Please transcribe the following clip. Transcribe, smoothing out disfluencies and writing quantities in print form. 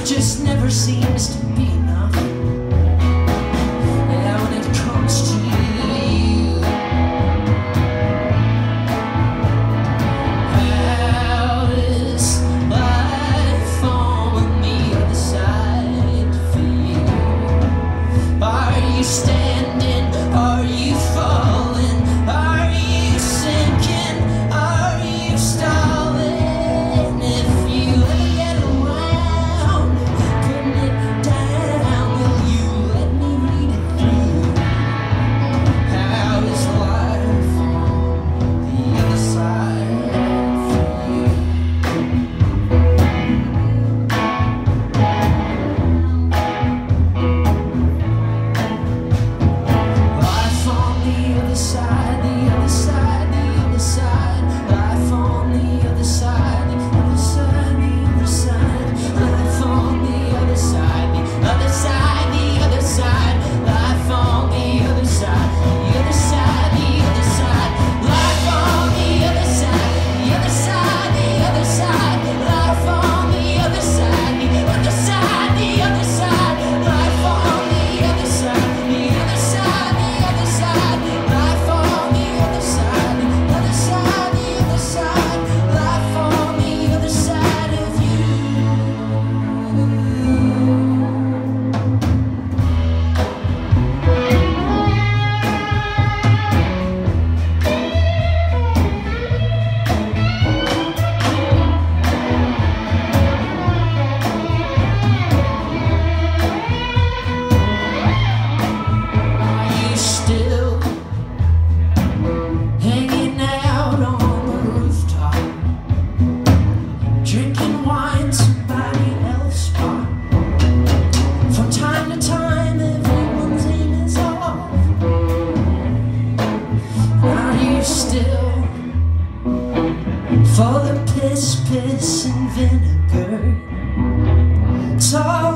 just never seems to be enough. Yeah, when it comes to you, how is life on the other side for you? Are you standing? Are you falling? Are you sinking? Are you stalling? If you ever get around putting it down, will you let me read it through? How is life on the other side for you? Life on the other side, the other side, the other side. Life on the other side, the other side, the other side. Life on the other side, the other side, the other side. Life on the other side, the other side, the other side. Life on the other side, the other side, the other side. Life on the other side, the other side, the other side. Life on the other side, the other side, the other side. Life on the other side, the other side, the other side. Life on the other side of you. Are you still hanging out on the rooftop, drinking wine somebody else bought? From time to time, everyone's aim is off. Are you still full of piss, piss and vinegar? Talk